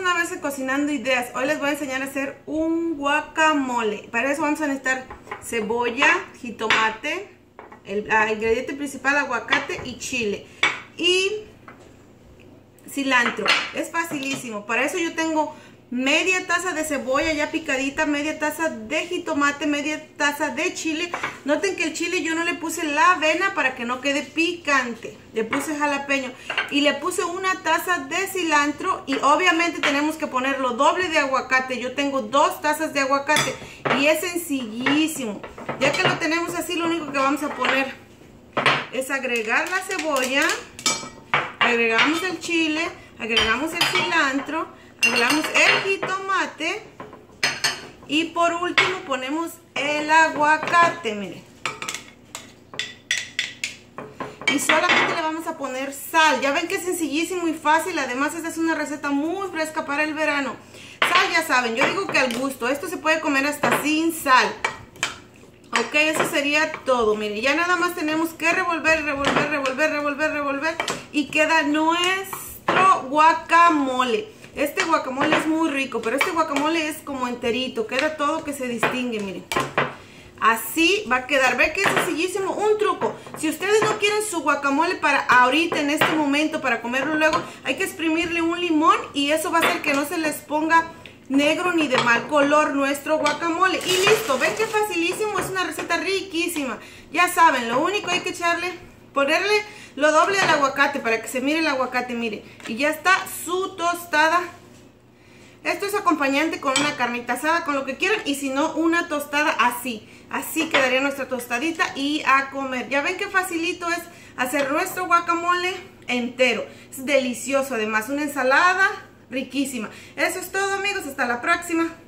una vez en Cocinando Ideas. Hoy les voy a enseñar a hacer un guacamole. Para eso vamos a necesitar cebolla, jitomate, el ingrediente principal, aguacate y chile. Y cilantro. Es facilísimo. Para eso yo tengo media taza de cebolla ya picadita, media taza de jitomate, media taza de chile. Noten que el chile yo no le puse la avena para que no quede picante. Le puse jalapeño y le puse una taza de cilantro, y obviamente tenemos que ponerlo doble de aguacate. Yo tengo 2 tazas de aguacate y es sencillísimo. Ya que lo tenemos así, lo único que vamos a poner es agregar la cebolla, agregamos el chile, agregamos el cilantro, agregamos el jitomate y por último ponemos el aguacate, miren. Y solamente le vamos a poner sal. Ya ven que es sencillísimo y fácil. Además esta es una receta muy fresca para el verano. Sal ya saben, yo digo que al gusto. Esto se puede comer hasta sin sal. Ok, eso sería todo. Miren, ya nada más tenemos que revolver y queda nuestro guacamole. Este guacamole es muy rico, pero este guacamole es como enterito, queda todo que se distingue, miren. Así va a quedar. Ve que es sencillísimo. Un truco: si ustedes no quieren su guacamole para ahorita, en este momento, para comerlo luego, hay que exprimirle un limón y eso va a hacer que no se les ponga negro ni de mal color nuestro guacamole. Y listo, ven que facilísimo, es una receta riquísima. Ya saben, lo único hay que ponerle lo doble al aguacate para que se mire el aguacate, mire. Y ya está su tostada. Esto es acompañante con una carnita asada, con lo que quieran, y si no, una tostada así. Así quedaría nuestra tostadita y a comer. Ya ven qué facilito es hacer nuestro guacamole entero. Es delicioso, además, una ensalada riquísima. Eso es todo, amigos, hasta la próxima.